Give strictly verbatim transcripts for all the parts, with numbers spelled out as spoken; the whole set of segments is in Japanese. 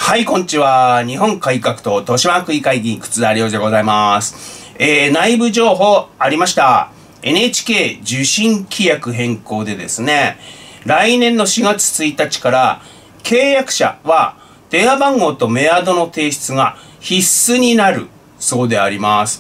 はい、こんにちは。日本改革党豊島区議会議員、忽田良でございます。えー、内部情報ありました。エヌエイチケー 受信規約変更でですね、来年のしがつついたちから契約者は電話番号とメアドの提出が必須になるそうであります。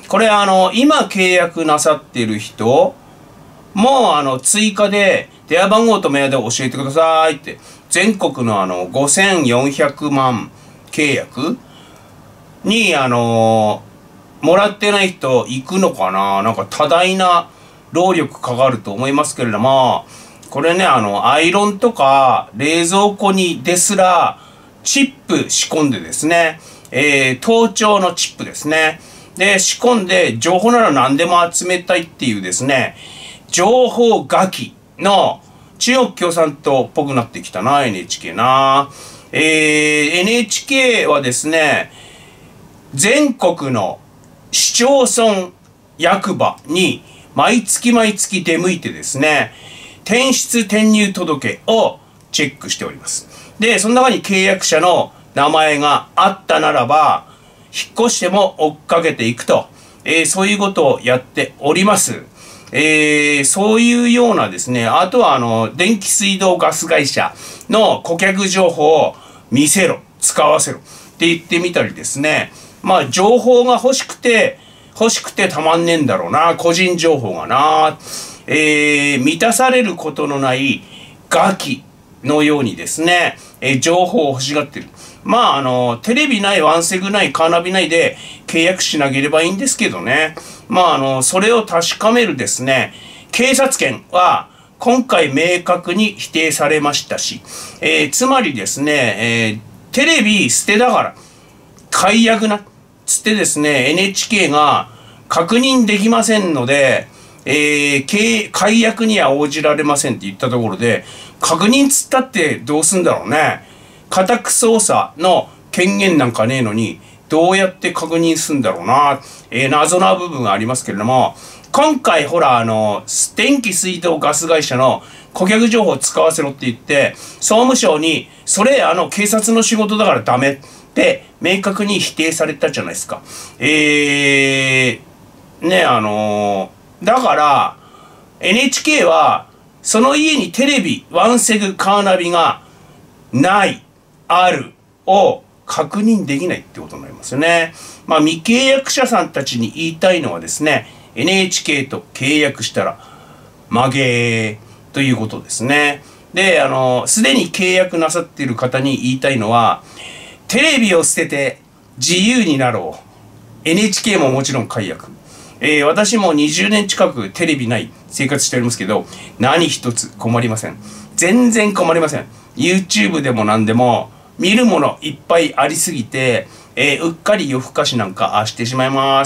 これあの、今契約なさっている人、もうあの、追加で電話番号とメアドを教えてくださいって、全国のあの、ごせんよんひゃくまん契約にあの、もらってない人行くのかな。なんか多大な労力かかると思いますけれども、これね、あの、アイロンとか冷蔵庫にですらチップ仕込んでですね、えー、盗聴のチップですね。で、仕込んで情報なら何でも集めたいっていうですね、情報書きの中国共産党っぽくなってきたな、エヌエイチケー な。えー、エヌエイチケー はですね、全国の市町村役場に毎月毎月出向いてですね、転出転入届をチェックしております。で、その中に契約者の名前があったならば、引っ越しても追っかけていくと、えー、そういうことをやっております。えー、そういうようなですね、あとはあの、電気水道ガス会社の顧客情報を見せろ、使わせろって言ってみたりですね、まあ情報が欲しくて、欲しくてたまんねえんだろうな、個人情報がな、えー、満たされることのないガキのようにですね、えー、情報を欲しがってる。まああの、テレビない、ワンセグない、カーナビないで契約しなければいいんですけどね。まああの、それを確かめるですね、警察権は今回明確に否定されましたし、えー、つまりですね、えー、テレビ捨てだから、解約な、つってですね、エヌエイチケー が確認できませんので、えー、解約には応じられませんって言ったところで、確認つったってどうすんだろうね。家宅捜査の権限なんかねえのに、どうやって確認すんだろうな。えー、謎な部分がありますけれども、今回ほら、あの、電気水道ガス会社の顧客情報を使わせろって言って、総務省に、それあの、警察の仕事だからダメって明確に否定されたじゃないですか。えー、ね、あのー、だから、エヌエイチケー は、その家にテレビ、ワンセグ、カーナビがない、あるを確認できないってことになりますよね。まあ未契約者さんたちに言いたいのはですね、エヌエイチケー と契約したら曲げーということですね。で、あの、すでに契約なさっている方に言いたいのは、テレビを捨てて自由になろう。エヌエイチケー ももちろん解約。えー、私もにじゅうねん近くテレビない生活しておりますけど、何一つ困りません。全然困りません。YouTube でも何でも、見るものいっぱいありすぎて、えー、うっかり夜更かしなんかしてしまいます。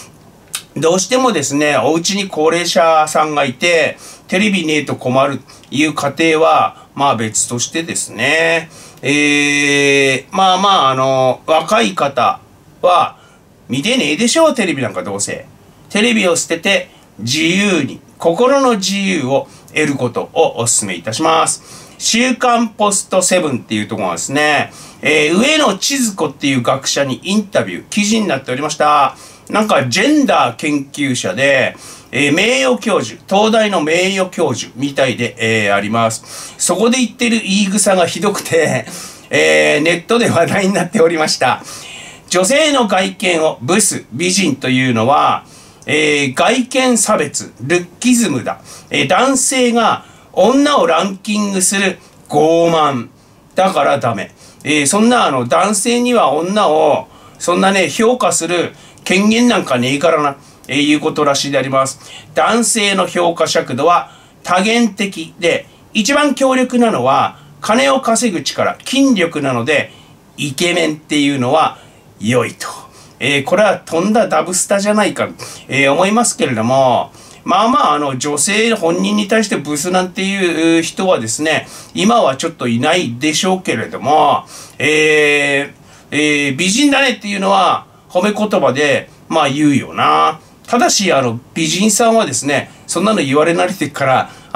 どうしてもですね、お家に高齢者さんがいて、テレビねえと困るいう家庭は、まあ別としてですね、えー、まあまあ、あの、若い方は、見てねえでしょう、テレビなんかどうせ。テレビを捨てて、自由に、心の自由を得ることをお勧めいたします。週刊ポストセブンっていうところがですね、えー、上野千鶴子っていう学者にインタビュー、記事になっておりました。なんかジェンダー研究者で、えー、名誉教授、東大の名誉教授みたいで、えー、あります。そこで言ってる言い草がひどくて、えー、ネットで話題になっておりました。女性の外見をブス、美人というのは、えー、外見差別、ルッキズムだ。えー、男性が女をランキングする傲慢だからダメ。えー、そんなあの男性には女をそんなね評価する権限なんかねえからな、えー、いうことらしいであります。男性の評価尺度は多元的で、一番強力なのは金を稼ぐ力、筋力なので、イケメンっていうのは良いと。えー、これはとんだダブスタじゃないか、えー、思いますけれども、まあまあ、あの、女性本人に対してブスなんていう人はですね、今はちょっといないでしょうけれども、えー、えー、美人だねっていうのは褒め言葉で、まあ言うよな。ただし、あの、美人さんはですね、そんなの言われ慣れてから、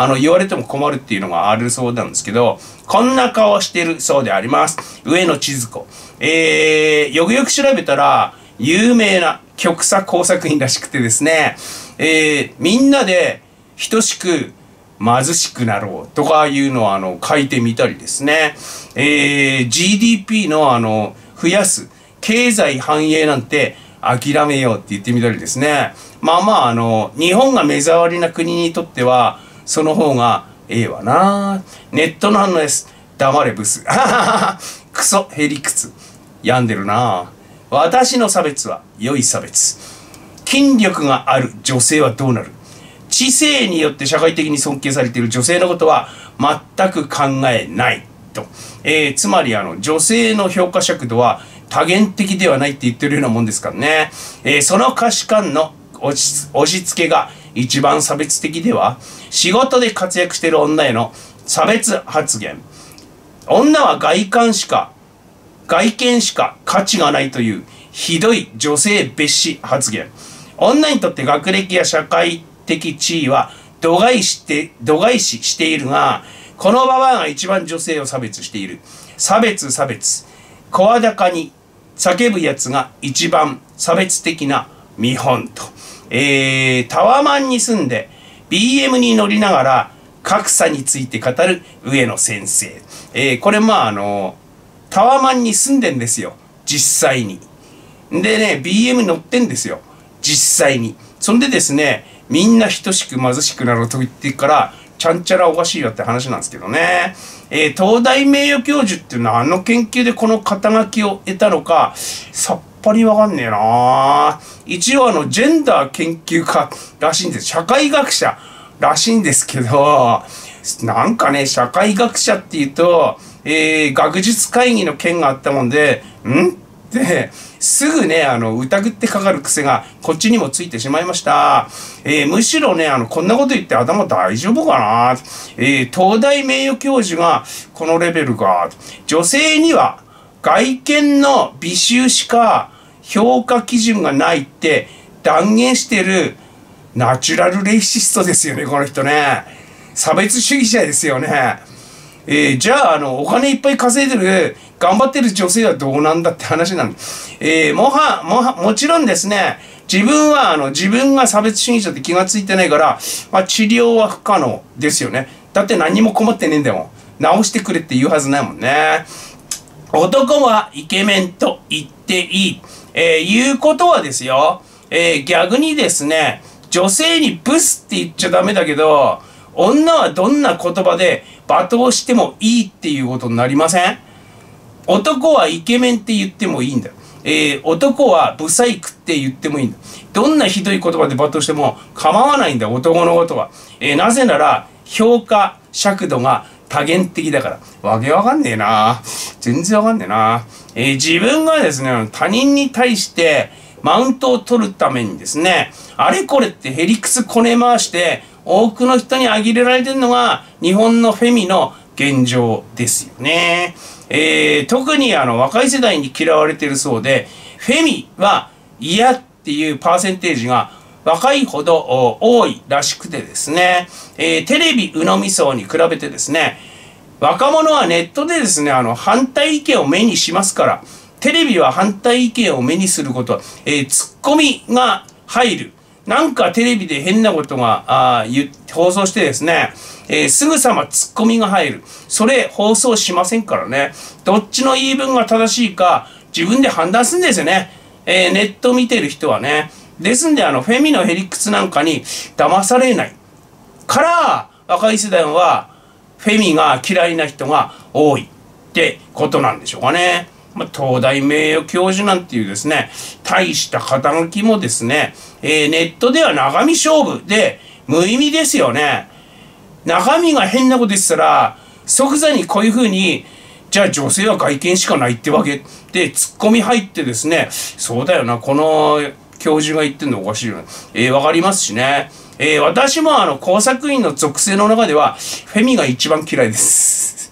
あの、言われても困るっていうのがあるそうなんですけど、こんな顔してるそうであります。上野千鶴子。えー、よくよく調べたら、有名な極左工作員らしくてですね、えー、みんなで等しく貧しくなろうとかいうのをあの書いてみたりですね、えー、ジーディーピー のあの増やす経済繁栄なんて諦めようって言ってみたりですね、まあまああの日本が目障りな国にとってはその方がええわな。ネットの反応です。黙れブス。クソへりくつ。病んでるな。私の差別は良い差別。筋力がある女性はどうなる。知性によって社会的に尊敬されている女性のことは全く考えないと、えー、つまりあの女性の評価尺度は多元的ではないって言ってるようなもんですからね、えー、その価値観の押し、押し付けが一番差別的では、仕事で活躍している女への差別発言。女は外観しか外見しか価値がないというひどい女性蔑視発言。女にとって学歴や社会的地位は度外視して度外視しているが、このババアが一番女性を差別している。差別差別。声高に叫ぶやつが一番差別的な見本と。えー、タワマンに住んで ビーエム に乗りながら格差について語る上野先生。えー、これまああのタワマンに住んでんですよ、実際に。でね ビーエム 乗ってんですよ、実際に。そんでですね、みんな等しく貧しくなろうと言ってからちゃんちゃらおかしいよって話なんですけどね、えー、東大名誉教授っていうのはあの研究でこの肩書きを得たのかさっぱりわかんねえな。一応あのジェンダー研究家らしいんです。社会学者らしいんですけど、なんかね社会学者っていうと、えー、学術会議の件があったもんでんってすぐねあの疑ってかかる癖がこっちにもついてしまいました。えー、むしろねあのこんなこと言って頭大丈夫かな。えー、東大名誉教授がこのレベルか。女性には外見の美醜しか評価基準がないって断言してるナチュラルレイシストですよね、この人ね。差別主義者ですよね。えー、じゃあ、あの、お金いっぱい稼いでる、頑張ってる女性はどうなんだって話なんです。えー、もは、もは、もちろんですね、自分は、あの、自分が差別主義者って気がついてないから、まあ、治療は不可能ですよね。だって何も困ってねえんだよ。直してくれって言うはずないもんね。男はイケメンと言っていい。えー、言うことはですよ、えー、逆にですね、女性にブスって言っちゃダメだけど、女はどんな言葉で罵倒してもいいっていうことになりません？男はイケメンって言ってもいいんだ。えー、男はブサイクって言ってもいいんだ。どんなひどい言葉で罵倒しても構わないんだ、男のことは。えー、なぜなら、評価尺度が多元的だから。わけわかんねえな。全然わかんねえな。えー、自分がですね、他人に対してマウントを取るためにですね、あれこれってへりくつこね回して、多くの人に挙げられてるのが日本のフェミの現状ですよね。えー、特にあの若い世代に嫌われてるそうで、フェミは嫌っていうパーセンテージが若いほど多いらしくてですね、えー、テレビ鵜呑み層に比べてですね、若者はネットでですね、あの反対意見を目にしますから、テレビは反対意見を目にすることは、えー、ツッコミが入る。なんかテレビで変なことがあ放送してですね、えー、すぐさまツッコミが入る。それ放送しませんからね。どっちの言い分が正しいか自分で判断するんですよね。えー、ネット見てる人はね。ですんであのフェミのへりくつなんかに騙されないから若い世代はフェミが嫌いな人が多いってことなんでしょうかね。まあ、東大名誉教授なんていうですね、大した肩書きもですね、えー、ネットでは中身勝負で無意味ですよね。中身が変なこと言ってたら、即座にこういうふうに、じゃあ女性は外見しかないってわけで、ツッコミ入ってですね、そうだよな、この教授が言ってんのおかしいよね。えー、わかりますしね。えー、私もあの工作員の属性の中では、フェミが一番嫌いです。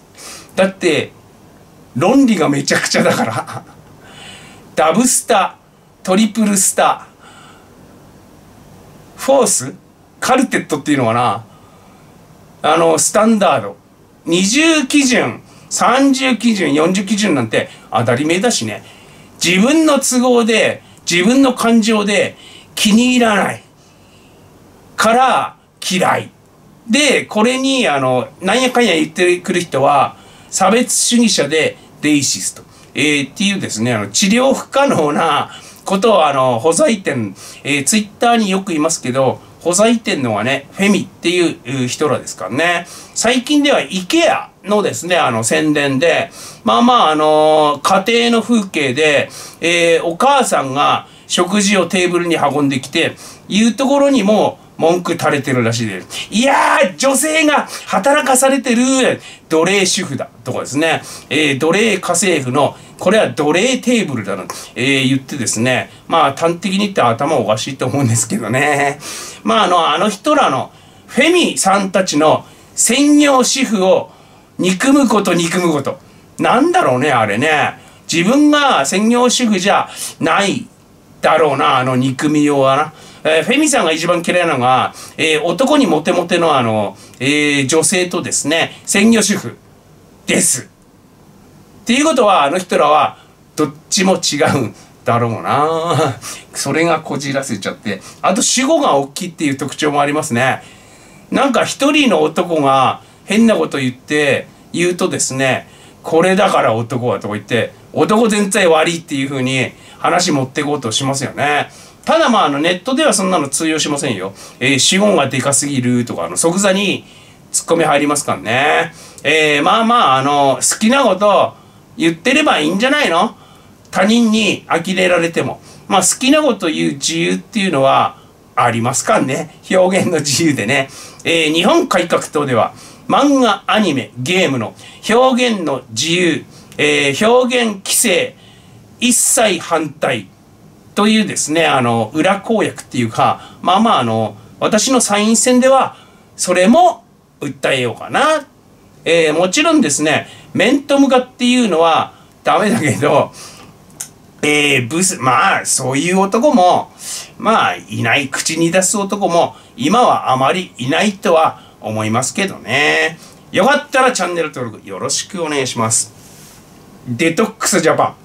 だって、論理がめちゃくちゃだからダブスタトリプルスタフォースカルテットっていうのかな、 あの、スタンダード。にじゅう基準、さんじゅう基準、よんじゅう基準なんて当たり前だしね。自分の都合で、自分の感情で気に入らないから嫌い。で、これに、あの、なんやかんや言ってくる人は、差別主義者でレイシスト。えー、っていうですね、あの、治療不可能なことを、あの、補佐店、えー、ツイッターによく言いますけど、補佐店のはね、フェミっていう人らですからね。最近では イケア のですね、あの宣伝で、まあまあ、あのー、家庭の風景で、えー、お母さんが食事をテーブルに運んできて、いうところにも文句垂れてるらしいです。いやー、女性が働かされてる奴隷主婦だとかですね、えー、奴隷家政婦のこれは奴隷テーブルだな、えー、言ってですね、まあ端的に言って頭おかしいと思うんですけどね。まああの、あの人らのフェミさんたちの専業主婦を憎むこと憎むこと。なんだろうね、あれね。自分が専業主婦じゃないだろうな、あの憎みようはな。えー、フェミさんが一番嫌いなのが、えー、男にモテモテのあの、えー、女性とですね、専業主婦です。っていうことは、あの人らは、どっちも違うんだろうな。それがこじらせちゃって。あと、主語が大きいっていう特徴もありますね。なんか一人の男が変なこと言って、言うとですね、これだから男はとか言って、男全体悪いっていう風に話持っていこうとしますよね。ただまあ、あの、ネットではそんなの通用しませんよ。えー、主語がでかすぎるとか、あの、即座にツッコミ入りますからね。えー、まあまあ、あの、好きなこと言ってればいいんじゃないの？他人に呆れられても。まあ、好きなこと言う自由っていうのはありますからね。表現の自由でね。えー、日本改革党では、漫画、アニメ、ゲームの表現の自由、えー、表現規制、一切反対というですね、あの、裏公約っていうか、まあまあ、あの、私の参院選では、それも訴えようかな。えー、もちろんですね、面と向かっていうのはダメだけど、えー、ブス、まあ、そういう男も、まあ、いない、口に出す男も、今はあまりいないとは思いますけどね。よかったらチャンネル登録よろしくお願いします。デトックスジャパン。